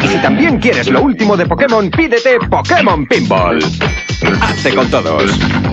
Y si también quieres lo último de Pokémon, pídete Pokémon Pinball. Hazte con todos.